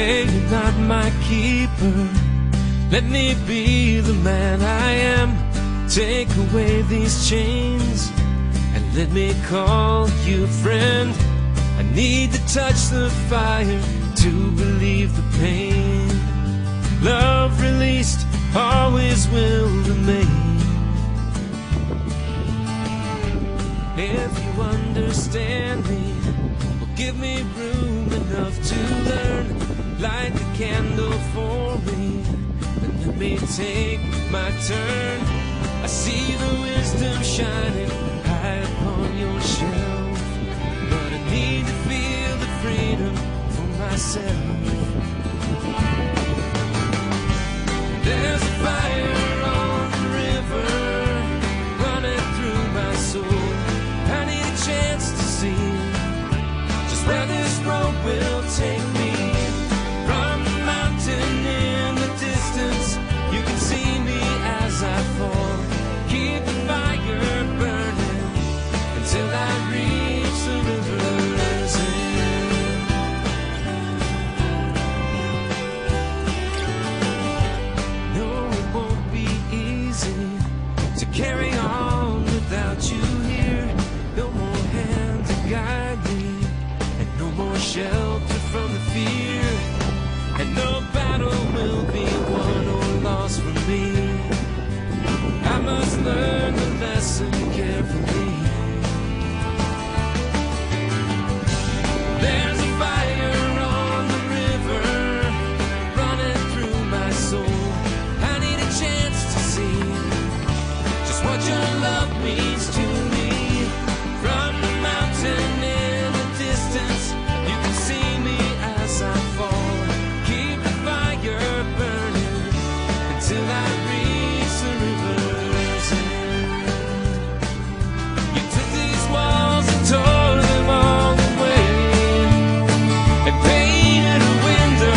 Hey, you're not my keeper. Let me be the man I am. Take away these chains and let me call you friend. I need to touch the fire to believe the pain. Love released always will remain. If you understand me, well, give me room enough to learn. Light the candle for me and let me take my turn. I see the wisdom shining high upon your shelf, but I need to feel the freedom for myself. There's a fire on the river running through my soul. I need a chance to see just where this road will take me. From the mountain in the distance, you can see me as I fall. Keep the fire burning until I reach the river's end. No, it won't be easy to carry on without you here. No more hand to guide me, and no more shelter from the fear. And no battle will be won or lost for me. I must learn the lesson carefully. There's a fire on the river running through my soul. I need a chance to see just what your love means to me. From the mountain in the distance, you can see me as I fall. Keep the fire burning until I reach the river's end. You took these walls and tore them all away and painted a window.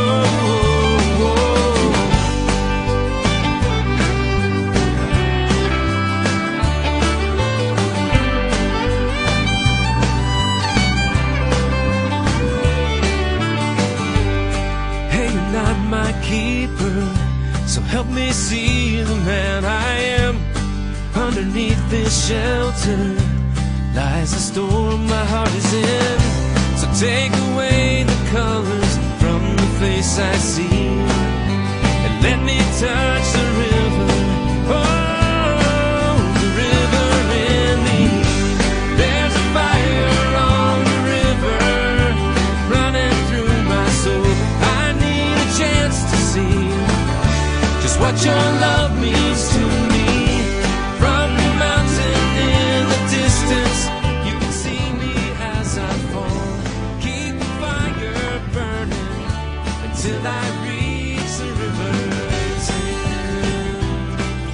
Hey, you're not my keeper, so help me see the man I am. Underneath this shelter lies a storm my heart is in. So take away the colors from the face I see and let me touch the river. Oh, the river in me. There's a fire on the river running through my soul. I need a chance to see just what your love means to me. From the mountain in the distance, you can see me as I fall. Keep the fire burning until I reach the river's end.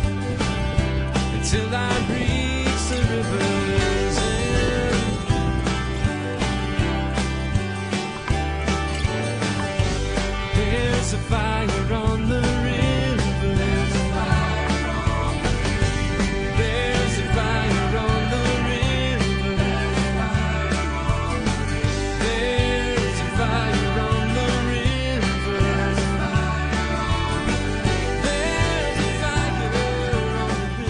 Until I reach the river's end. There's a fire on the river. There's a fire on the river. There's a fire on the river. There's a fire on the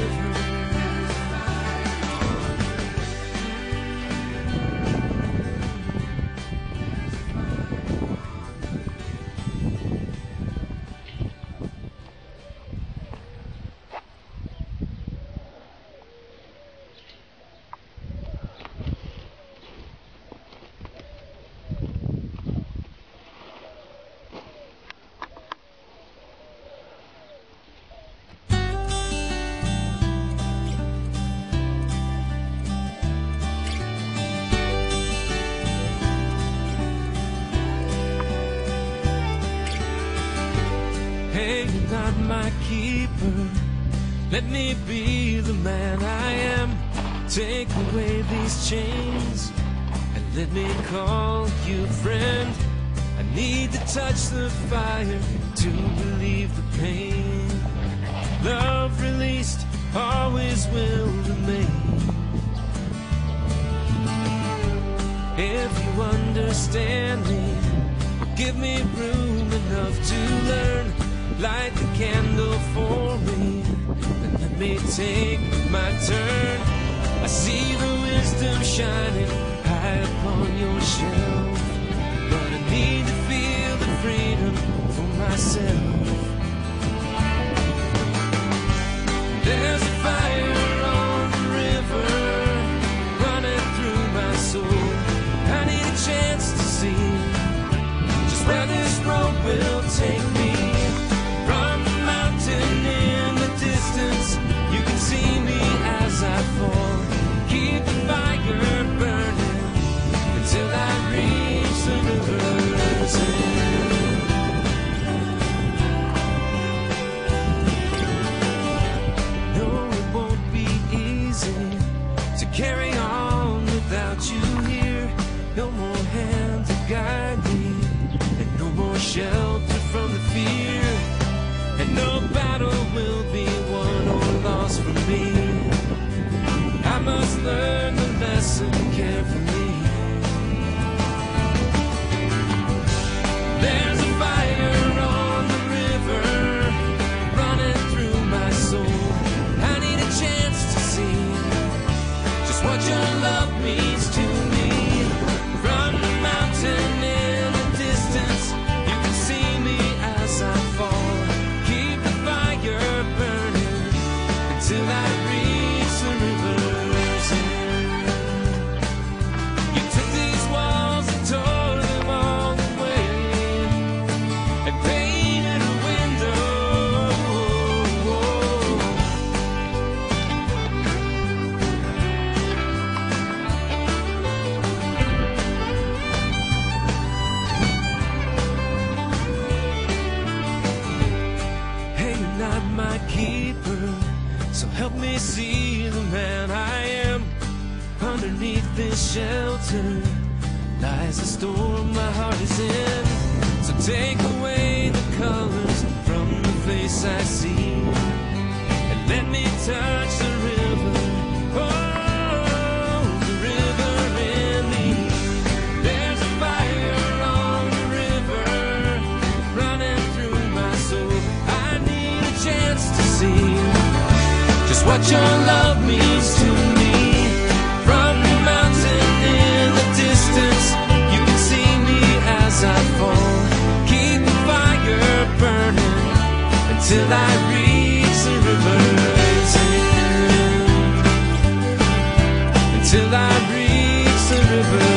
Hey, you're not my keeper. Let me be the man I am. Take away these chains and let me call you friend. I need to touch the fire to believe the pain. Love released always will remain. If you understand me, give me room enough to learn. Light the candle for me, and let me take my turn. I see the wisdom shining high upon your shelf, but I need to feel the freedom for myself. There's a fire on the river running through my soul. I need a chance to see just where this road will take me. From the mountain in the distance, you can see me as I fall. Keep the fire burning until I reach the river's end. No, it won't be easy to carry on without you here. No more hand to guide me, and no more shelter from the fear. And no battle will be won or lost for me. I must learn the lesson carefully. There's a fire on the river running through my soul. I need a chance to see just what your love means to me. From the mountain in the distance, you can see me as I fall. Keep the fire burning until I reach the river's end. You took these walls and tore them all away, and painted a window. Hey, you're not my keeper, so help me see the man I am. Underneath this shelter lies a storm my heart is in. So take away the colors from the face I see, and let me touch the river. Oh, the river in me. There's a fire on the river running through my soul. I need a chance to see just what your love means to me. From the mountain in the distance, you can see me as I fall. Keep the fire burning until I reach the river's end. Until I reach the river.